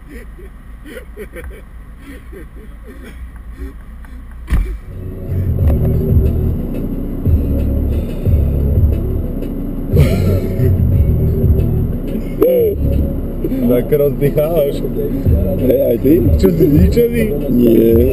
Tak rozdycháš. Hej, aj ty? Čo si zničený? Nie.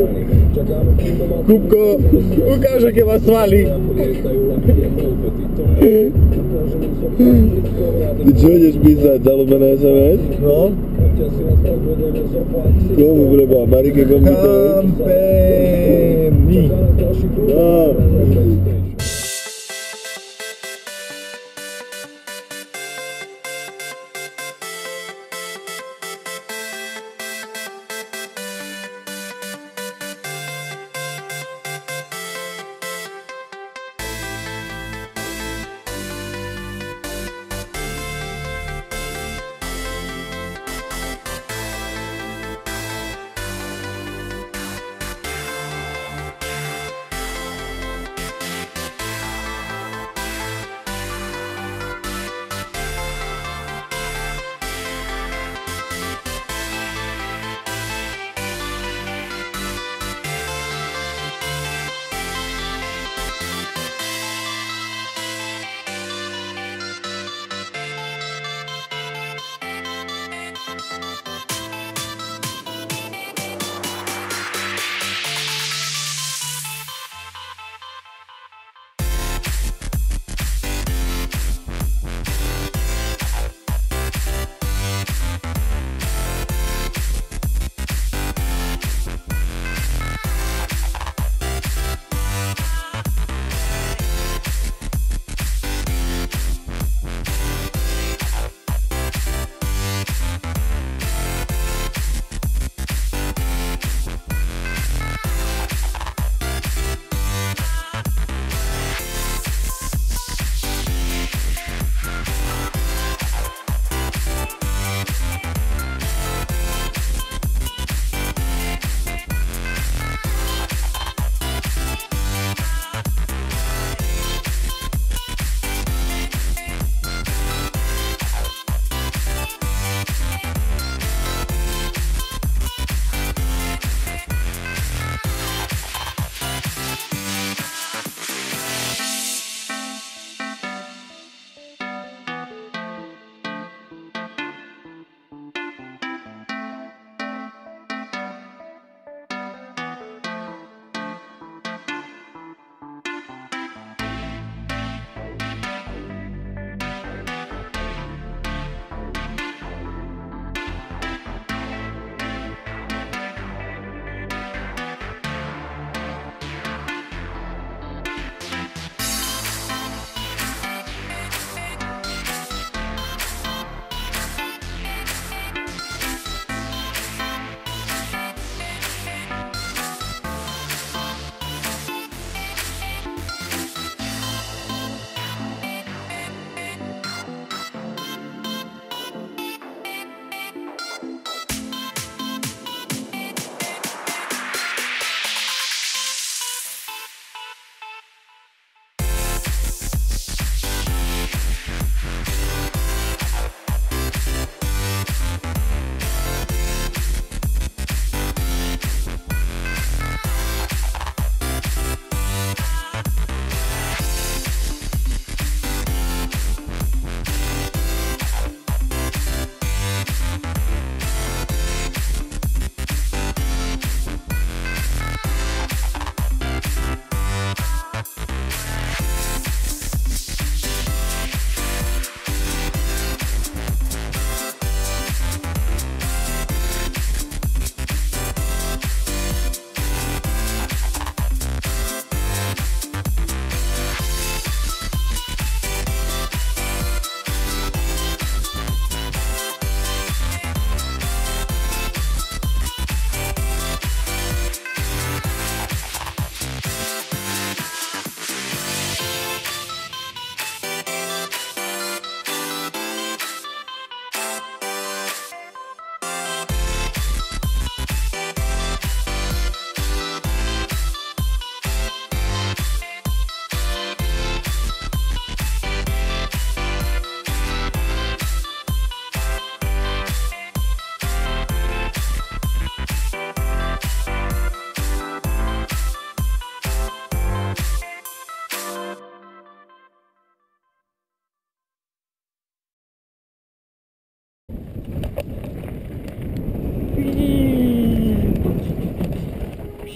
Kupko, ukáž, aké má svaly. Ty čo ideš písať? Zalúbené SMS? No. Komu preba? Marike Komputovej? Kampeni. No.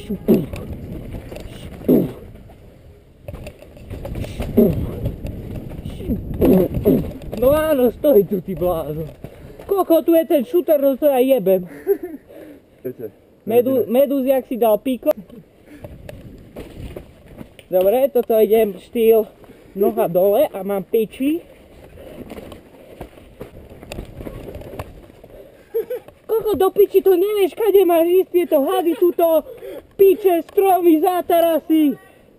No áno, stoj tu, ty blázon. Koľko tu je ten šuter, no to ja jebem. Medúz, jak si dal píko. Dobre, toto idem štýl noha dole a mám piči. Koľko do piči, to nevieš, kade máš ísť, tieto hady, túto piče, stromy, zátarasy.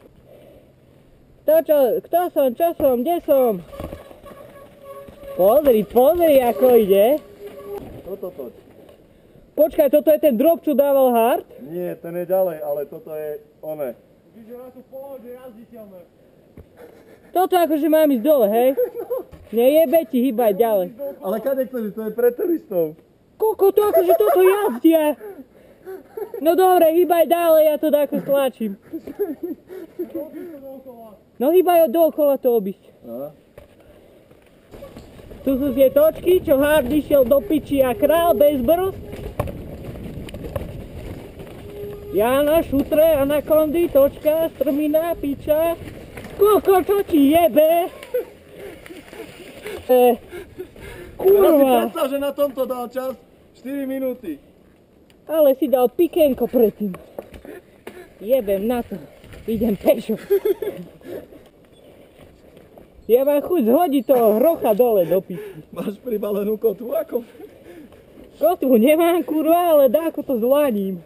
To čo, kto som, čo som, kde som? Pozri, ako ide. Toto toč. Počkaj, toto je ten drop, čo dával Hard? Nie, ten je ďalej, ale toto je one. Víš, že na tú polohu je jazditeľné. Toto akože mám ísť dole, hej? Nejebe ti, hýbaj ďalej. Ale kade chceš, to je pre turistov. Koľko to akože toto jazdia? No dobre, hýbaj ďalej, ja to dáko stlačím. No hýbaj dookola to obísť. Tu sú tie točky, čo Hard išiel do piči a král bez brzd. Jana, šutre, anakondy, točka, strmina, piča. Koľko čo ti jebe? Kurva. Ja si predstav, že na tomto dal čas 4 minúty. Ale si dal pikenko predtým. Jebem na to. Idem pešo. Ja mám chuť zhodiť toho hrocha dole do piči. Máš pribalenú kotvu ako? Kotvu nemám, kurva, ale dáko to zlaním.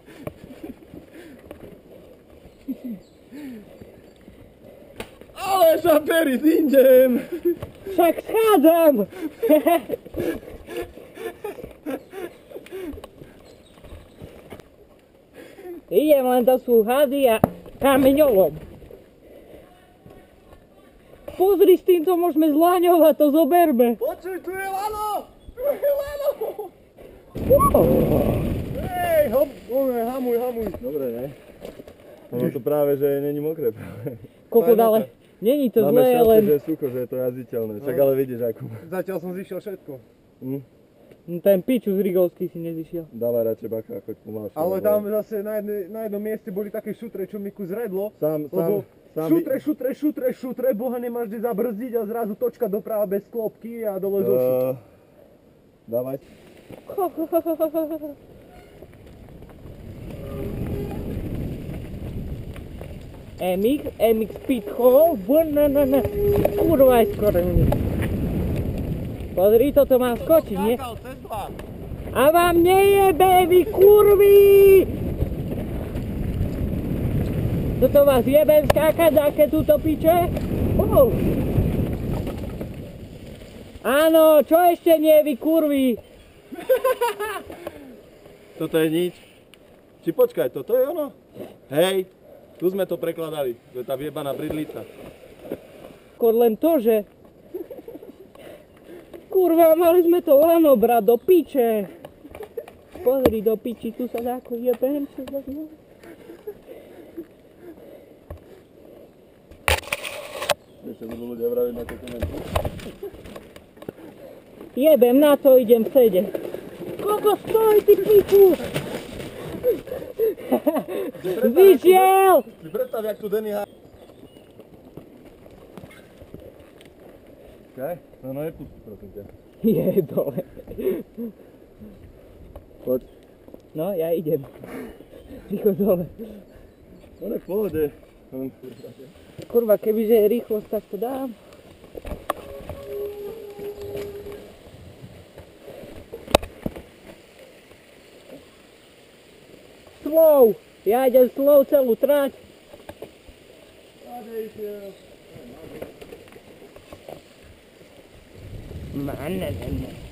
Ale šapery, idem! Však schádzam! Idem, len to sú hady a kameňolom. Pozri, s týmto môžeme zlaňovať, to zoberme. Počuj, tu je lano! Tu je lano! Hej, hamuj. Dobre, ne? Ono to práve, že není mokré. Koľko dále? Není to máme zlé, šance, len... že je sucho, že je to jazditeľné. Však ale vidíš ako. Zatiaľ som zišiel všetko. Ten piču z Rigovský si nezišiel. Dávaj radšej bacha, choď pomalšie. Ale tam zase na jednom mieste boli také šutre, čo mi kus redlo. Sám Šutre, boha nemáš kde zabrzdiť a zrazu točka doprava bez klopky a dole zo šutre. Dávaj. MX Speedhall, kurva aj skoro mi. Pozri, toto má skočiť, nie? A vám nejebe, vy kurvy! Toto vás jebem skákať, aké túto piče? Áno, čo ešte nie, vy kurvy? Toto je nič. Či počkaj, toto je ono? Hej, tu sme to prekladali, to je tá vjebaná bridlica. Skôr len to, že... Kurva, mali sme to lano brať do piče. Pozri do piči, tu sa dáko jebem. Ešte budú ľudia vraviť na tie komenty. Jebem na to, idem v sede. Koľko stoj, ty piču? Vyšiel! Si predstav, jak tu Denny há... Čaj? No je pustí, prosím ťa. Je dole. Poď. No, ja idem. Rýchlo dole. No nech v pohode. Kurva, kebyže je rýchlosť, tak to dám. Slow! Ja idem slow celú trať. Man.